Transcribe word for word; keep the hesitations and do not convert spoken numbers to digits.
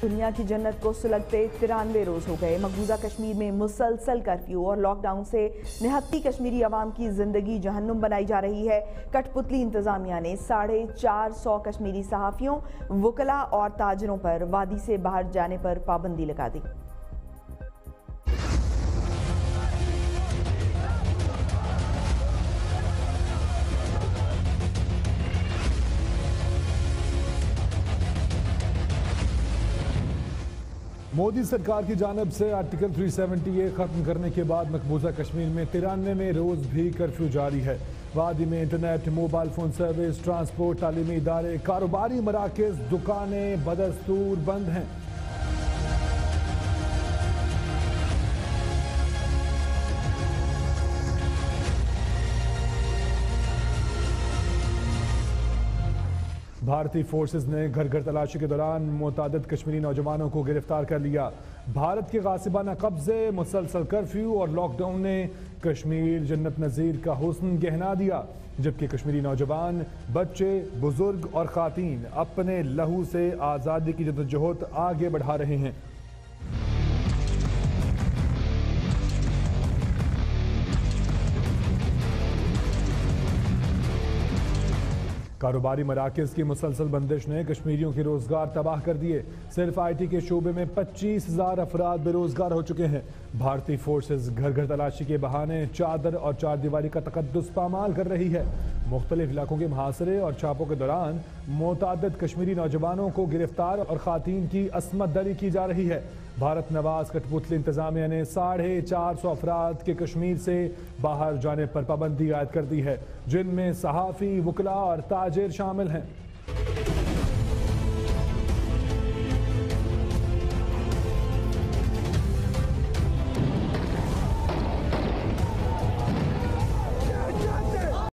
दुनिया की जन्नत को सुलगते तिरानवे रोज हो गए। मकबूजा कश्मीर में मुसलसल कर्फ्यू और लॉकडाउन से निहत्ती कश्मीरी अवाम की जिंदगी जहन्नुम बनाई जा रही है। कठपुतली इंतजामिया ने साढ़े चार सौ कश्मीरी सहाफियों, वकला और ताजरों पर वादी से बाहर जाने पर पाबंदी लगा दी। मोदी सरकार की जानिब से आर्टिकल तीन सौ सत्तर खत्म करने के बाद मकबूजा कश्मीर में तिरानवे में रोज भी कर्फ्यू जारी है। वादी में internet, mobile phone service, transport, तालीमी इदारे, कारोबारी मराकज, दुकानें बदस्तूर बंद हैं। भारतीय फोर्सेस ने घर घर तलाशी के दौरान मुतअद्दिद कश्मीरी नौजवानों को गिरफ्तार कर लिया। भारत के गासिबाना कब्जे, मुसलसल कर्फ्यू और लॉकडाउन ने कश्मीर जन्नत नज़ीर का हुस्न गहना दिया, जबकि कश्मीरी नौजवान, बच्चे, बुजुर्ग और खातीन अपने लहू से आज़ादी की जद्दोजहद आगे बढ़ा रहे हैं। कारोबारी मराकज़ की मुसलसल बंदिश ने कश्मीरियों के रोजगार तबाह कर दिए। सिर्फ आई टी के शोबे में पच्चीस हजार अफराद बेरोजगार हो चुके हैं। भारतीय फोर्सेस घर घर तलाशी के बहाने चादर और चार दीवारी का तकद्दुस पामाल कर रही है। मुख्तलिफ इलाकों के मुहासरे और छापों के दौरान मुतअद्दिद कश्मीरी नौजवानों को गिरफ्तार और खातीन की असमत दरी की जा रही है। भारत नवाज कठपुतली इंतजामिया ने साढ़े चार सौ अफराद के कश्मीर से बाहर जाने पर पाबंदी आयद कर दी है, जिनमें सहाफ़ी, वकला और ताजिर शामिल हैं।